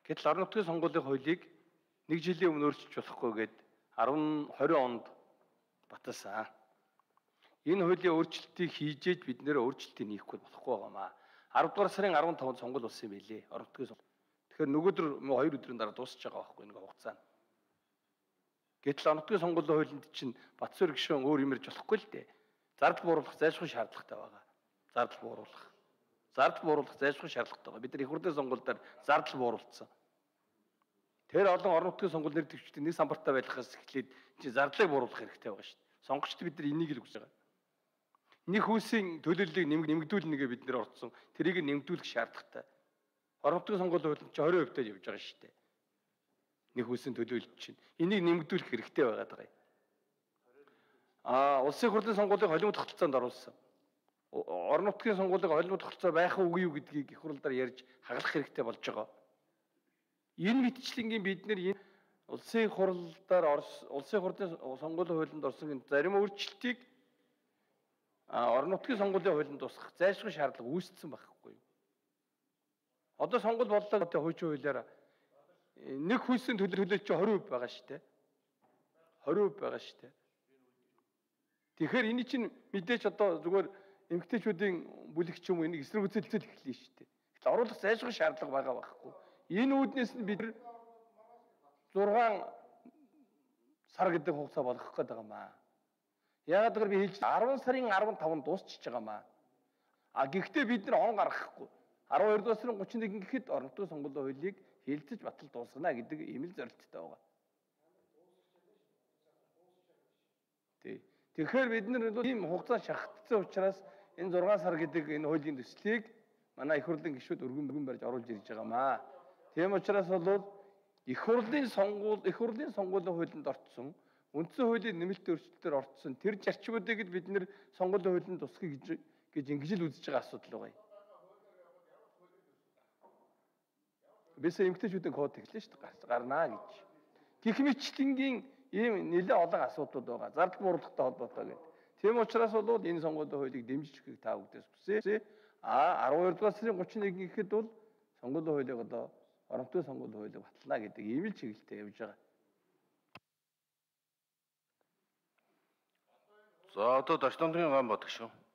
Гэтэл орон нутгийн сонгуулийн хуулийг 1 жилийн өмнө өөрчилж болохгүй гэд 20 онд баталсан. Энэ хуулийн өөрчлөлтийг хийжээж бид нэр өөрчлөлтийг хийхгүй болохгүй байгаамаа. 10 дугаар сарын 15-нд сонгуул болсон юм билээ. Орон нутгийн сонгуул. Тэгэхээр нөгөөдөр 2 өдрийн дараа дуусч байгаа байхгүй энэ хугацаа нь. Гэтэл орон нутгийн сонгуулийн хуулинд чинь Батцуур гишүүн өөр юм ярьж болохгүй л дээ. Зардал бууруулах зайлшгүй шаардлагатай байгаа. Зардал бууруулах зайлшгүй шаардлагатай байгаа. Бид нар их хурлын сонгуульдаар зардал бууруулсан. Тэр олон орон нутгийн сонгуул нэр дэвшигчдийн нэг самбартай байхаас эхлээд чи зардлыг бууруулах хэрэгтэй байгаа шүү дээ. Сонгогчд бид нар энийг л хүсэж байгаа. Нэг хүйсийн төлөөллийг нэмэгдүүлнэгээ бид нэр орцсон. Тэрийг нэмэгдүүлэх шаардлагатай. Орон нутгийн сонгуулийн хуулинд чи 20% явж байгаа шүү дээ. Нэг хүйсийн төлөөлөл чинь энийг нэмэгдүүлэх хэрэгтэй байгаад байгаа юм. Улсын хурлын сонгуулийг холимог тогтолцоонд оруулсан. Орон нутгийн сонгуулийг холимог тогтолцоо байх үгүй юу гэдгийг их хурлаар ярьж хаглах хэрэгтэй болж байгаа. Энэ мэтчлэнгийн бид нэр энэ улсын хурлын сонгуулийн хуулинд орсон зарим өөрчлөлтийг орон нутгийн сонгуулийн хуулинд тусгах зайлшгүй шаардлага үүссэн байхгүй юу? Одоо сонгуул боллоо гэдэг хуучин хуулиараа нэг хүйсийн төлөөлөл чи 20% байгаа шүү дээ. 20% байгаа шүү дээ. Тэгэхээр энэ чинь мэдээж одоо зүгээр эмэгтэйчүүдийн бүлэг ч юм уу энийг эсрэг үзэлцэл эхэлнэ шүү дээ. Гэтэл оруулах зайлшгүй шаардлага байгаа байхгүй. Энэ үүднээс нь бид 6 сар гэдэг хугацаа болгох гээд байгаа маа. Яагаад гэвэл би хэлж 10 сарын 15-нд дуусчихж байгаа маа. Гэхдээ бид нар он гаргахгүй. 12 дугаар сарын 31 гэхэд орон нутгийн сонгуулийн хуулийг хэлэлцэж батал дуусгана гэдэг ийм л зорилттой байгаа. Тэгэхээр бид нар ийм хугацаа шаардсан учраас энэ 6 сар гэдэг энэ хуулийн төслийг манай их хурлын гишүүд өргөн барьж оруулж ирж байгаамаа. Тийм учраас бол их хурлын сонгуулийн хуулинд орцсон үндсэн хуулийн нэмэлт өөрчлөлтөөр орцсон тэр зарчмуудыг л бид нэр сонгуулийн хуулинд тусгая гэж ингэж л үзэж байгаа асуудал байгаа юм. Бисээ эмгтээчүүдийн код эхлэн шүү дээ гарнаа гэж. Гэх мэтлэнгийн ийм нэлээд олон асуудал байгаа. Зардал бууруулахтай холбоотой гэдэг. Тийм учраас бол энэ сонгуулийн хуулийг дэмжихийг та бүдээс хүсээ. 12 дугаар сарын 31 гэхэд бол сонгуулийн хуулийг одоо орон нутгийн сонгуулийн хуулийг батална гэдэг ийм л чиглэлтэй явж байгаа. За одоо Дорчномдгийн ган бодох шүү.